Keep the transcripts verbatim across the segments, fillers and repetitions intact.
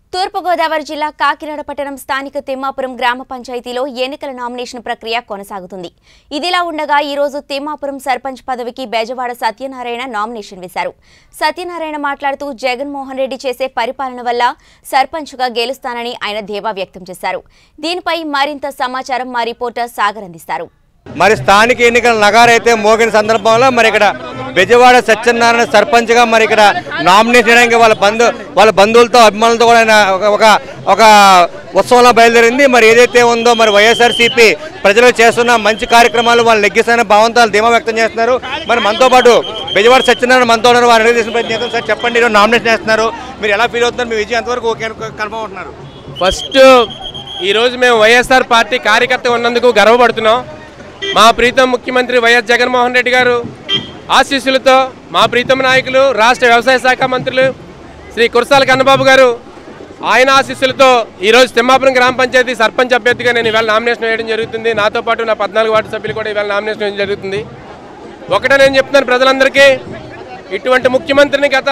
తూర్పు గోదావరి జిల్లా కాకినాడ పట్టణం స్థానిక తిమ్మాపురం గ్రామ పంచాయతీలో ఎన్నికల నామినేషన్ ప్రక్రియ కొనసాగుతుంది. ఇదిలా ఉండగా ఈ రోజు తిమ్మాపురం సర్పంచ్ పదవికి బెజవాడ సత్యనారాయణ నామినేషన్ వేశారు. సత్యనారాయణ మాట్లాడుతూ జగన్మోహన్ రెడ్డి చేసే పరిపాలన వల్ల సర్పంచ్గా గెలుస్తానని ఆయన ధీమా వ్యక్తం చేశారు. దీనిపై మరింత సమాచారం మా రిపోర్టర్ సాగర్ అందిస్తారు. మరి స్థానిక ఎన్నికల నగారైతే మోగిన సందర్భంలో మరి ఇక్కడ బెజవాడ సత్యనారాయణ సర్పంచ్గా మరి ఇక్కడ నామినేట్ చేయడానికి వాళ్ళ బంధు వాళ్ళ బంధువులతో అభిమానులతో కూడా ఒక ఒక ఉత్సవంలో బయలుదేరింది. మరి ఏదైతే ఉందో మరి వైఎస్ఆర్సీపీ ప్రజలు చేస్తున్న మంచి కార్యక్రమాలు వాళ్ళు నెగ్గిస్తున్న భావంతో ధీమా వ్యక్తం చేస్తున్నారు. మరి మనతో పాటు బెజవాడ సత్యనారాయణ మనతో ఉన్నారు. వారు చేసిన ప్రయత్నం సార్ చెప్పండి, ఈరోజు నామినేషన్ చేస్తున్నారు, మీరు ఎలా ఫీల్ అవుతున్నారు? మీ విజయం ఎంతవరకు ఓకే కన్ఫర్మ్ అవుతున్నారు? ఫస్ట్ ఈరోజు మేము వైఎస్ఆర్ పార్టీ కార్యకర్త ఉన్నందుకు గర్వపడుతున్నాం. మా ప్రీతం ముఖ్యమంత్రి వైఎస్ జగన్మోహన్ రెడ్డి గారు ఆశీస్సులతో మా ప్రీతం నాయకులు రాష్ట్ర వ్యవసాయ శాఖ మంత్రులు శ్రీ కురసాల కన్నబాబు గారు ఆయన ఆశీస్సులతో ఈరోజు తిమ్మాపురం గ్రామ పంచాయతీ సర్పంచ్ అభ్యర్థిగా నేను ఇవాళ నామినేషన్ వేయడం జరుగుతుంది. నాతో పాటు నా పద్నాలుగు వార్డు సభ్యులు కూడా ఇవాళ నామినేషన్ వేయడం జరుగుతుంది. ఒకటే నేను చెప్తున్నాను ప్రజలందరికీ, ఇటువంటి ముఖ్యమంత్రిని గత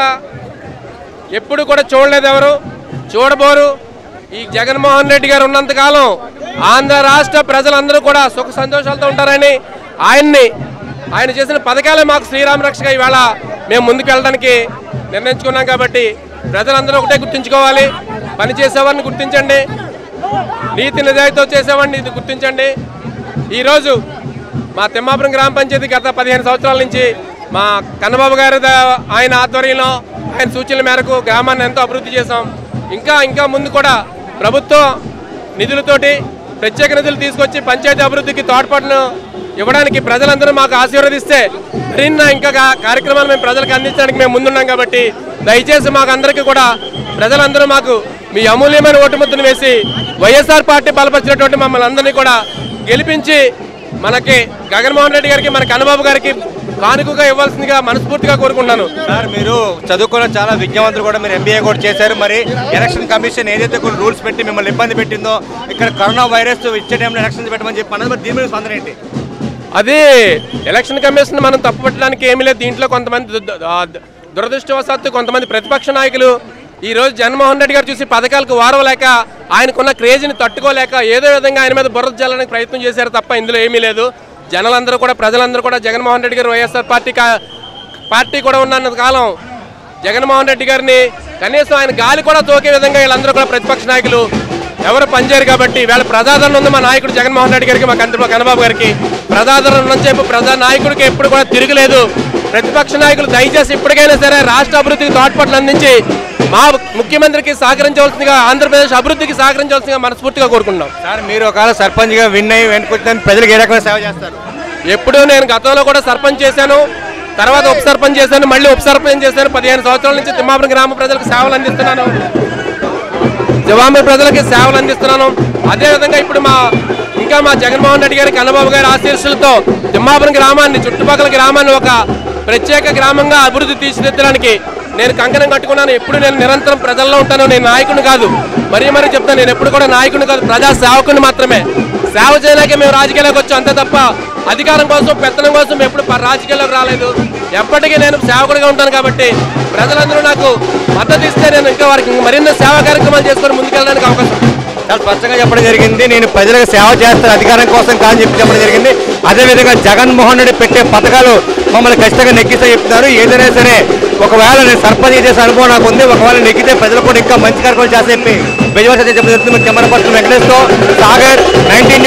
ఎప్పుడు కూడా చూడలేదు, ఎవరు చూడబోరు. ఈ జగన్మోహన్ రెడ్డి గారు ఉన్నంతకాలం ఆంధ్ర రాష్ట్ర ప్రజలందరూ కూడా సుఖ సంతోషాలతో ఉంటారని ఆయన్ని ఆయన చేసిన పథకాలే మాకు శ్రీరామ రక్షగా ఇవాళ మేము ముందుకు వెళ్ళడానికి నిర్ణయించుకున్నాం. కాబట్టి ప్రజలందరూ ఒకటే గుర్తుంచుకోవాలి, పని చేసేవారిని గుర్తించండి, నీతి నిజాయితీతో చేసేవాడిని ఇది గుర్తించండి. ఈరోజు మా తిమ్మాపురం గ్రామ పంచాయతీ గత పదిహేను సంవత్సరాల నుంచి మా కన్నబాబు గారి ఆయన ఆధ్వర్యంలో ఆయన సూచనల మేరకు గ్రామాన్ని ఎంతో అభివృద్ధి చేశాం. ఇంకా ఇంకా ముందు కూడా ప్రభుత్వ నిధులతోటి ప్రత్యేక నిధులు తీసుకొచ్చి పంచాయతీ అభివృద్ధికి తోడ్పాటును ఇవ్వడానికి ప్రజలందరూ మాకు ఆశీర్వదిస్తే మరిన్న ఇంకా కార్యక్రమాలు మేము ప్రజలకు అందించడానికి మేము ముందున్నాం. కాబట్టి దయచేసి మాకు అందరికీ కూడా ప్రజలందరూ మాకు మీ అమూల్యమైన ఓటు ముద్దును వేసి వైఎస్ఆర్ పార్టీ బలపరిచినటువంటి మమ్మల్ని అందరినీ కూడా గెలిపించి మనకి జగన్మోహన్ రెడ్డి గారికి మన కన్నబాబు గారికి కానుకగా ఇవ్వాల్సిందిగా మనస్ఫూర్తిగా కోరుకుంటున్నాను. సార్ మీరు చదువుకున్న చాలా విద్యావంతులు కూడా మీరు ఎంబీఏ కూడా చేశారు. మరి ఎలక్షన్ కమిషన్ ఏదైతే కొన్ని రూల్స్ పెట్టి మిమ్మల్ని ఇబ్బంది పెట్టిందో, ఇక్కడ కరోనా వైరస్ ఇచ్చే టైంలో ఎలక్షన్స్ పెట్టమని చెప్పి అన్నది, మరి దీని మీద స్పందన ఏంటి? అది ఎలక్షన్ కమిషన్ మనం తప్పుపట్టడానికి ఏమీ లేదు. దీంట్లో కొంతమంది దురదృష్టవశాత్తు కొంతమంది ప్రతిపక్ష నాయకులు ఈరోజు జగన్మోహన్ రెడ్డి గారు చూసి పథకాలకు వారవలేక ఆయనకున్న క్రేజీని తట్టుకోలేక ఏదో విధంగా ఆయన మీద బురద జల్లడానికి ప్రయత్నం చేశారు తప్ప ఇందులో ఏమీ లేదు. జనాలందరూ కూడా ప్రజలందరూ కూడా జగన్మోహన్ రెడ్డి గారు వైఎస్ఆర్ పార్టీ పార్టీ కూడా ఉన్నంత కాలం జగన్మోహన్ రెడ్డి గారిని కనీసం ఆయన గాలి కూడా తోకే విధంగా వీళ్ళందరూ కూడా ప్రతిపక్ష నాయకులు ఎవరు పనిచేయరు. కాబట్టి వీళ్ళ ప్రజాదరణ ఉంది మా నాయకుడు జగన్మోహన్ రెడ్డి గారికి, మా కంత్రి కన్నబాబు గారికి ప్రజాదరణ ఉన్నంత చెప్పి ప్రజా నాయకుడికి ఎప్పుడు కూడా తిరగలేదు. ప్రతిపక్ష నాయకులు దయచేసి ఇప్పటికైనా సరే రాష్ట్ర అభివృద్ధికి తోడ్పాట్లు అందించి మా ముఖ్యమంత్రికి సహకరించవలసిందిగా, ఆంధ్రప్రదేశ్ అభివృద్ధికి సహకరించవలసిందిగా మనస్ఫూర్తిగా కోరుకుంటున్నాం. సార్ మీరు ఒకవేళ సర్పంచ్గా విన్ అయ్యి వెనుకొచ్చిన ప్రజలకు ఏ రకమైన సేవ చేస్తారు? ఎప్పుడు నేను గతంలో కూడా సర్పంచ్ చేశాను, తర్వాత ఉప సర్పంచ్ చేశాను, మళ్ళీ ఉప సర్పంచ్ చేశాను. పదిహేను సంవత్సరాల నుంచి తిమ్మాపురం గ్రామ ప్రజలకు సేవలు అందిస్తున్నాను, తిమ్మాపురం ప్రజలకి సేవలు అందిస్తున్నాను. అదేవిధంగా ఇప్పుడు మా ఇంకా మా జగన్మోహన్ రెడ్డి గారి కన్నబాబు గారి ఆశీస్సులతో తిమ్మాపురం గ్రామాన్ని, చుట్టుపక్కల గ్రామాన్ని ఒక ప్రత్యేక గ్రామంగా అభివృద్ధి తీర్చిదిద్దడానికి నేను కంకణం కట్టుకున్నాను. ఎప్పుడు నేను నిరంతరం ప్రజల్లో ఉంటాను. నేను నాయకుడిని కాదు, మరీ మరీ చెప్తాను, నేను ఎప్పుడు కూడా నాయకుడిని కాదు, ప్రజా సేవకుని మాత్రమే. సేవ చేయలేక మేము రాజకీయాల్లోకి వచ్చాం అంతే తప్ప అధికారం కోసం, పెత్తనం కోసం ఎప్పుడు రాజకీయాల్లోకి రాలేదు. ఎప్పటికీ నేను సేవకుడిగా ఉంటాను. కాబట్టి ప్రజలందరూ నాకు మద్దతు ఇస్తే నేను ఇంకా వారికి మరిన్ని సేవా కార్యక్రమాలు చేసుకొని ముందుకెళ్ళడానికి అవకాశం. చాలా స్పష్టంగా చెప్పడం జరిగింది, నేను ప్రజలకు సేవ చేస్తాను, అధికారం కోసం కాని చెప్పి చెప్పడం జరిగింది. అదేవిధంగా జగన్మోహన్ రెడ్డి పెట్టే పథకాలు మమ్మల్ని ఖచ్చితంగా నెగ్గిస్తే చెప్తున్నారు. ఏదైనా సరే ఒకవేళ నేను సర్పంచ్ చేసే అనుభవం నాకు ఉంది, ఒకవేళ నెగ్గితే ప్రజలు కూడా ఇంకా మంచి కార్యక్రమాలు చేస్తే చెప్పి బెజవాడ చెప్పి కెమెరా పర్సన్ వెంకటేష్తో సాగర్ నైన్టీన్